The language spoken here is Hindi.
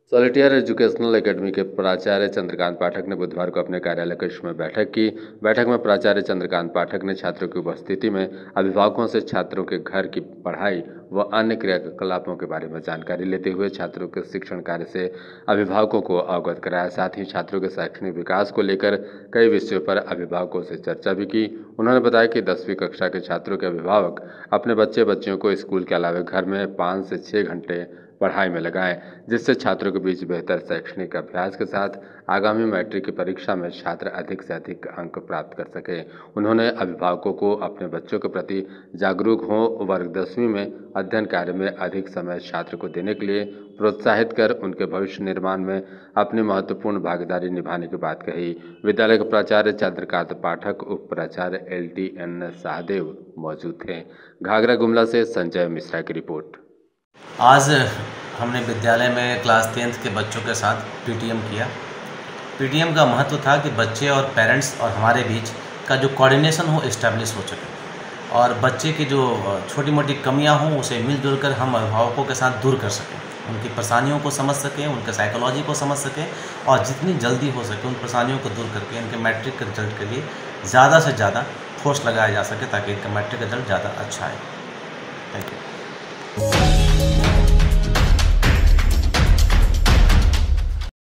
सॉलिटियर एजुकेशनल एकेडमी के प्राचार्य चंद्रकांत पाठक ने बुधवार को अपने कार्यालय कक्ष में बैठक की। बैठक में प्राचार्य चंद्रकांत पाठक ने छात्रों की उपस्थिति में अभिभावकों से छात्रों के घर की पढ़ाई व अन्य क्रियाकलापों के बारे में जानकारी लेते हुए छात्रों के शिक्षण कार्य से अभिभावकों को अवगत कराया। साथ ही छात्रों के शैक्षणिक विकास को लेकर कई विषयों पर अभिभावकों से चर्चा भी की। उन्होंने बताया कि 10वीं कक्षा के छात्रों के अभिभावक अपने बच्चियों को स्कूल के अलावा घर में 5 से 6 घंटे पढ़ाई में लगाएं, जिससे छात्रों के बीच बेहतर शैक्षणिक अभ्यास के साथ आगामी मैट्रिक की परीक्षा में छात्र अधिक से अधिक अंक प्राप्त कर सके। उन्होंने अभिभावकों को अपने बच्चों के प्रति जागरूक हों, वर्ग 10वीं में अध्ययन कार्य में अधिक समय छात्र को देने के लिए प्रोत्साहित कर उनके भविष्य निर्माण में अपनी महत्वपूर्ण भागीदारी निभाने की बात कही। विद्यालय के प्राचार्य चंद्रकांत पाठक, उप प्राचार्य LTN सहदेव मौजूद थे। घाघरा गुमला से संजय मिश्रा की रिपोर्ट। आज हमने विद्यालय में क्लास 10th के बच्चों के साथ PTM किया। PTM का महत्व था कि बच्चे और पेरेंट्स और हमारे बीच का जो कोऑर्डिनेशन हो इस्टेब्लिश हो सके और बच्चे की जो छोटी मोटी कमियां हों उसे मिलजुल कर हम अभिभावकों के साथ दूर कर सकें, उनकी परेशानियों को समझ सकें, उनके साइकोलॉजी को समझ सकें और जितनी जल्दी हो सके उन परेशानियों को दूर करके इनके मैट्रिक के रिजल्ट के लिए ज़्यादा से ज़्यादा फोर्स लगाया जा सके ताकि इनका मैट्रिक रिजल्ट ज़्यादा अच्छा आए। Thank you.